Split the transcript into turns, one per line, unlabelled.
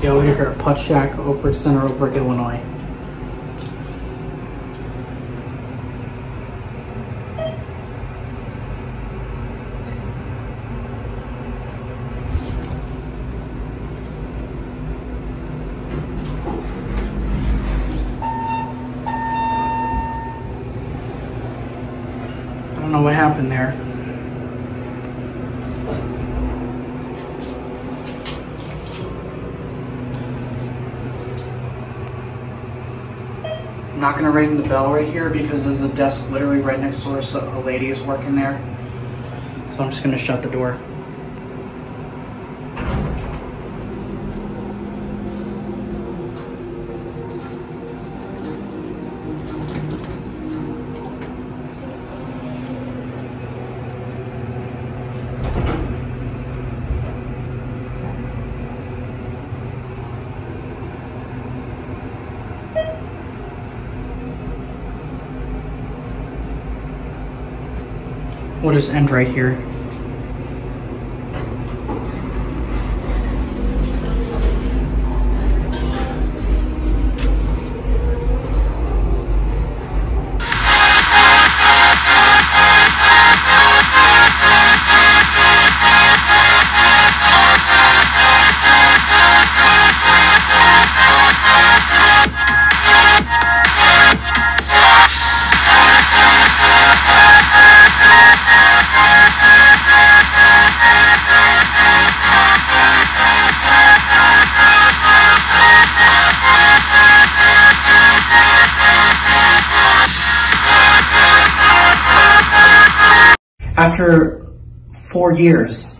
Yeah, we're here at Puttshack, Oakbrook Center, Oakbrook, Illinois. I don't know what happened there. I'm not gonna ring the bell right here because there's a desk literally right next door, so a lady is working there. So I'm just gonna shut the door. We'll just end right here. After 4 years,